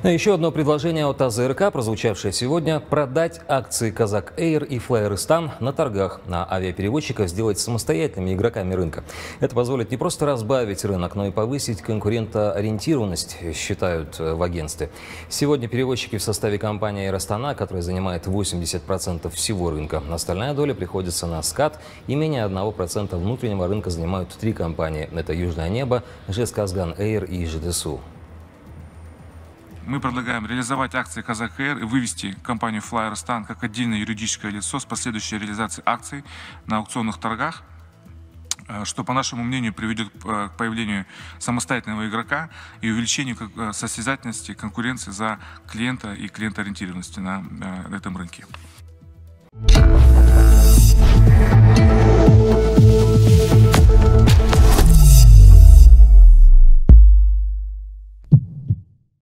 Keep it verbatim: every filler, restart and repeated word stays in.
Ну, еще одно предложение от АЗРК, прозвучавшее сегодня – продать акции «Казак Эйр» и «Флайэристан» на торгах, на авиаперевозчиков сделать самостоятельными игроками рынка. Это позволит не просто разбавить рынок, но и повысить конкурентоориентированность, считают в агентстве. Сегодня перевозчики в составе компании «Эйр Астана», которая занимает восемьдесят процентов всего рынка. Остальная доля приходится на скат, и менее одного процента внутреннего рынка занимают три компании. Это «Южное небо», ЖЭС «Казган Эйр» и ЖДСУ. Мы предлагаем реализовать акции «Казак Эйр» и вывести компанию «Флайэристан» как отдельное юридическое лицо с последующей реализацией акций на аукционных торгах, что, по нашему мнению, приведет к появлению самостоятельного игрока и увеличению состязательности, конкуренции за клиента и клиентоориентированности на этом рынке.